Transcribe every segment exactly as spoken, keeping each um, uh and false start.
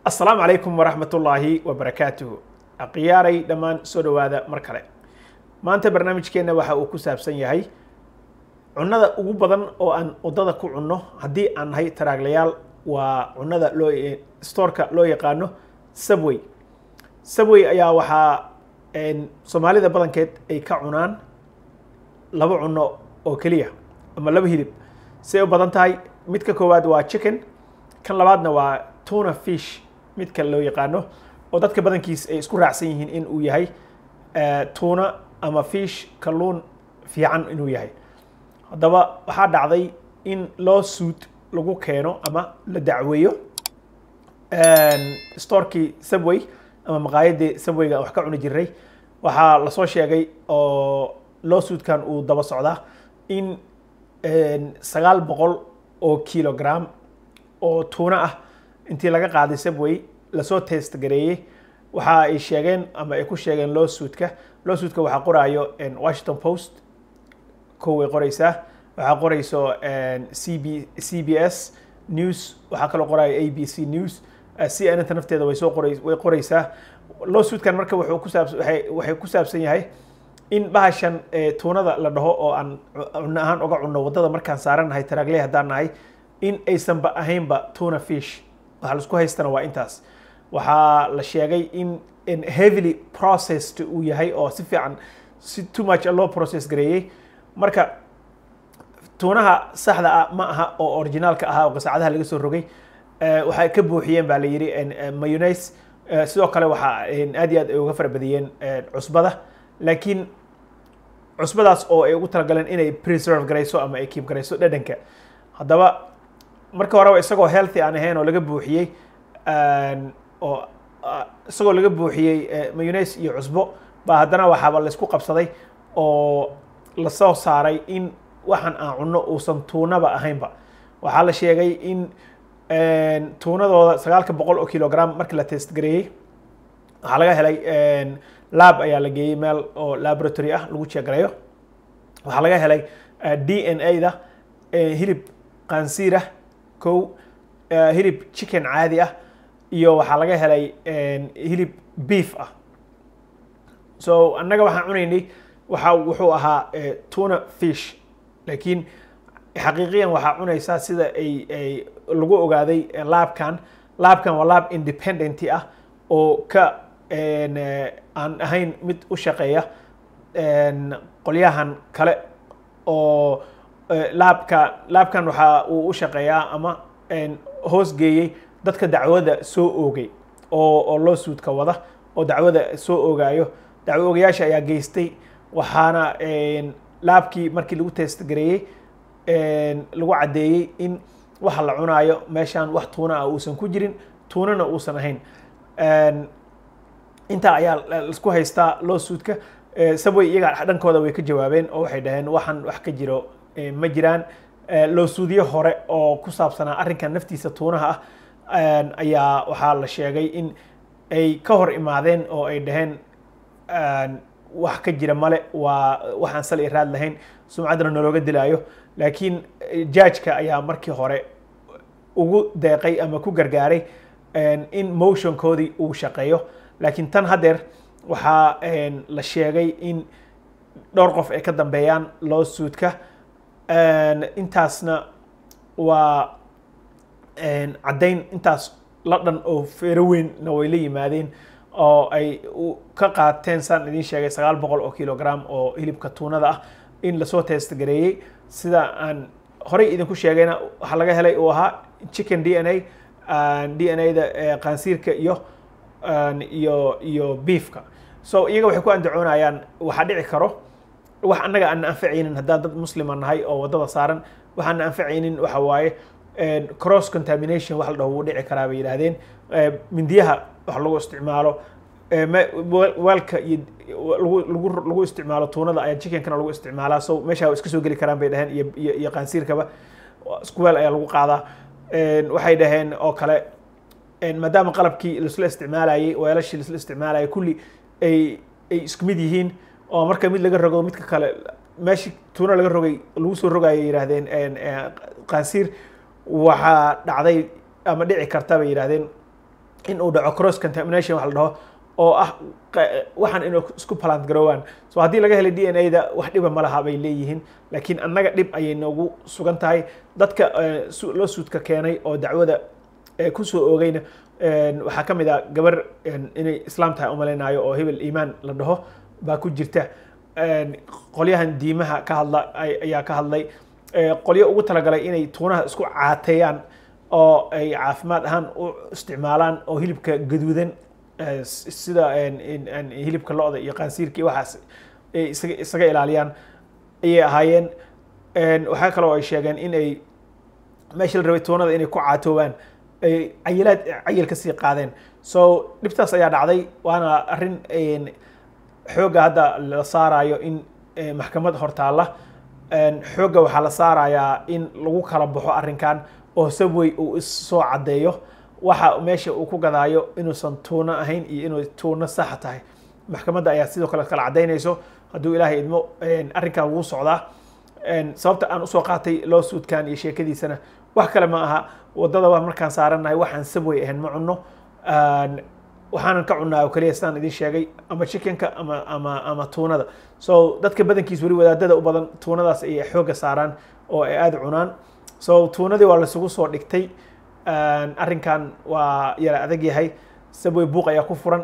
السلام عليكم ورحمة الله وبركاته أقياري دمان سودو هذا مركلة ما أنت برنامج كنا وح وكسب سنيهاي عنا ugu badan oo aan wadada ku cunno hadii aan hay taraaglayaal waa cunada loo storeka loo yaqaano Subway Subway ayaa waxa een Soomaalida badankeed ay ka cunaan laba cunno oo kaliya ama laba hilib say u badan tahay midka koowaad waa chicken kan labaadna waa tuna fish midka loo yaqaano oo dadka badankiis ay isku raacsan yihiin in uu yahay tuna ama fish kalluun fiican inuu yahay haddaba waxaa dhacday in lawsuit lagu keeno ama la dacweeyo storkii Subway ama maqaayadii Subwayga wax ka cuni jiray waxaa la soo sheegay oo lawsuitkan uu daba socdaa in sagaal boqol oo kilogram oo tuna ah intii laga qaaday Subway la soo test gareeyay waxa ay sheegeen ama ay ku sheegeen lawsuitka lawsuitka waxa qoraayo Washington Post كوي قريسة وحقريسو سي بي سي بي اس نيوز وحكلو قراي اي بي سي نيوز سي ان تنفتي ذا ويسو قريس وقريسة لو سود كان مركب وحو كساب وحي كساب سنيهاي إن بهاشان تونا ذا لده أو أن نهان أقع عنا وضد مركان سارن هاي تراجليه دارنا هاي إن أيسن بأهم با تونا فيش وحلسكو هاي استنوا إنتاس وح لشيء إن إن heavily processed وياهاي أو سفي عن too much a low process جريه marka tuunaha saxda ah ma aha oo originalka ah oo qasacadaha laga soo rogay ee waxay ka buuxiyeen baa la yiri mayonnaise sidoo kale waxa aad iyo aad uga farbadiyeen cusbada laakiin cusbadaas oo ay ugu talagaleen inay preserve gareyso ama ay keep gareyso dhadhanka hadaba marka hore isagoo healthy aan ahayn oo laga buuxiyay oo isagoo laga buuxiyay mayonnaise iyo cusbo ba haddana waxa la isku qabsaday oo la soo saaray in waxan aan cunno uusan tuunaba ahaynba waxa la sheegay in een tuunadooda sagaal boqol oo kilogram markii la test gareeyay waxa laga helay een lab ayaa la geeyay meel oo laboratory ah lagu check gareeyo waxa laga helay D N A da hilib qansiir ah kow hilib chicken caadi ah iyo waxa laga helay hilib beef ah so annaga waxaan cunaynay waxa wuxuu ahaa tuna fish laakiin xaqiiqiyan waxa cunaysa sida ay ay lagu ogaaday labkan labkan waa lab independent ah oo ka aan ahayn mid u shaqeeya qolyahan kale oo labka labkan waxa uu u shaqeeyaa ama hoos geeyay dadka dacwada soo oogay oo oo lawsuit ka wada oo dacwada soo ogaayo dacwo ogayaasha ayaa geystay waxaana laabkii markii lagu test gareeyay lagu cadeeyay in waxa la cunaayo meeshan wax tuuna ah uusan ku jirin tuunana uusan ahayn inta ayaa la isku haystaa lawsuitka Subway iyaga dhankooda way ka jawaabeen oo waxay dhaheen waxan wax ka jiro ma jiraan lawsuudyo hore oo ku saabsanaa arrinkan naftiisa tuunaha ah ayaa waxa la sheegay in ay ka hor imaadeen oo ay dhaheen wax ka jira male waa waxaan sal iraad lahayn sumcadna nalooga dilaayo laakiin judge-ka ayaa markii hore ugu deeqay ama ku gargaaray in motion koodi uu shaqeeyo laakiin tan hadeer waxa la sheegay in dhowr qof ay ka dambeeyaan lawsuitka intaasna waa caddayn intaas la dhan oo feero weynna way la yimaadeen oo ay ka qaateen san idin sheegay sagaal boqol oo kilogram oo hilibka tuunada ah in la soo test gareeyay sida aan hore idin ku sheegayna waxa laga helay oo ahaa chicken D N A D N A da qansiirka iyo iyo iyo beefka so iyaga waxay ku andacoonayaan waxa dhici karo wax annaga aan anfacaynin haddii dad muslim nahay oo wadada saaran waxaan anfacaynin waxa waaye cross contamination wax la dhaho dhici karaa bay yiraahdeen mindiyaha wax lagu isticmaalo walka lagu lagu isticmaalo tuunada ayaa chickenkana lagu isticmaalaa so meesha iska soo gali karaan bay dhaheen iyo iyo qansiirkaba isku weel ayaa lagu qaadaa waxay dhaheen oo kale maadaama qalabkii la isla isticmaalayay weelashii la isla isticmaalayay kulli ay ay isku mid yihiin oo marka mid laga rogo midka kale meeshii tuuna laga rogay lagu soo rogayay yiraahdeen qansiir waxa dhacday ama dhici karta bay yiraahdeen in uu dhaco cross contamination wax la dhaho oo ah waxaan inuu isku plant garoowaan so haddii laga helay D N A da wax dhiba ma laha bay leeyihiin laakiin annaga dhib ayay noogu sugan tahay dadka loo suudka keenay oo dacwada ku soo oogayna waxaa ka mid ah gabar inay islaam tahay umalaynayo oo hebel iimaan la dhaho baa ku jirta qolyahan diimaha ka hadla ayaa ka hadlay qolyo ugu talagalay inay tuunaha isku caateeyaan oo ay caafimaad ahaan u isticmaalaan oo hilibka gaduudan sida hilibka lo'da iyo qaansiirka iyo waxaas isaga isaga ilaaliyaan ayay ahaayeen waxaa kaloo ay sheegeen in ay meesha la rabay tuunada inay ku caatoobaan ay cayilaad cayil ka sii qaadeen so dhibtaas ayaa dhacday waana arrin xoogga hadda la saarayo in maxkamad hortaalla xoogga waxaa la saarayaa in lagu kala baxo arrinkan oo Subway uu is soo cadeeyo waxa meesha uu ku gadaayo inuusan tuuna ahayn iyo inuu tuuna sax tahay maxkamadda ayaa sidoo kale kala cadeynayso hadduu ilaahay idmo arrinkan wuu socdaa sababta aan usoo qaatay loo suudkan iyo sheekadiisana wax kale ma aha wadada waa markaan saaranahay waxaan Subway ahayn ma cunno waxaan ka cunaa oo kaliya sidaan idin sheegay ama chickenka ama ama ama tuunada so dadka badankiis wali wadaadada u badan tuunadaas ay xoogga saaraan oo ay aad cunaan so tuunadii waa la isugu soo dhigtay arrinkan waa yara adag yahay Subway buuq ayaa ku furan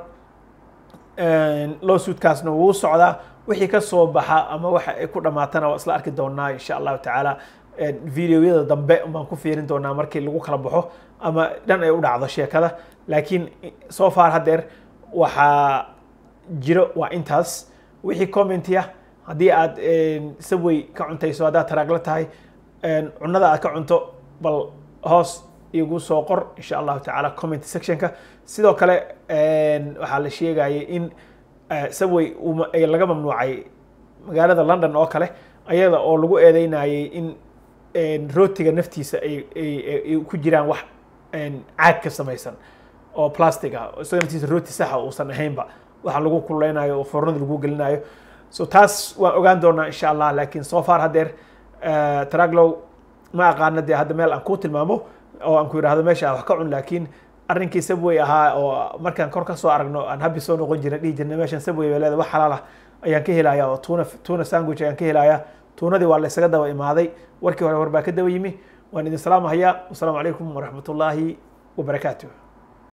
loo suudkaasna wuu socdaa wixii ka soo baxa ama waxa ay ku dhamaatana waa isla arki doonaa insha Allah taala videoyada dambe baan ku fiirin doonaa markii lagu kala baxo ama dhan ay u dhacdo sheekada laakiin so far hadeer waxa jiro waa intaas wixii commentiya haddii aad Subway ka cuntayso haddaad taraagla tahay cunada aad ka cunto bal hoos igu soo qor insha Allah taala comment sectionka sidoo kale waxaa la sheegayay in Subway ay laga mamnuucay magaalada London oo kale ayada oo lagu eedeynayay in rootiga naftiisa ay ku jiraan wax caag ka samaysan oo plastic ah isagoo naftiisa rooti sax ah uusan ahaynba waxa lagu kuleynayo oo foornada lagu gelinayo so taas waan ogaan doonaa insha Allah laakiin so far hadeer Traglow ma aqaana dee hadda meel aan ku tilmaamo oo aan ku yiraahdo meesha wax ka cun laakiin arrinkii Subway ahaa oo markaan kor ka soo aragno aan habi soo noqon jiray dhigi jirnay meeshan Subway weelada wax xalaal ah ayaan ka helayaa oo tuna tuna sandwich ayaan ka helayaa tuunadii waa la isaga daba imaaday warkii hore war baa ka daba yimi waan idin salaamahayaa wassalaamu calaykum waraxmatullaahi wabarakaatuh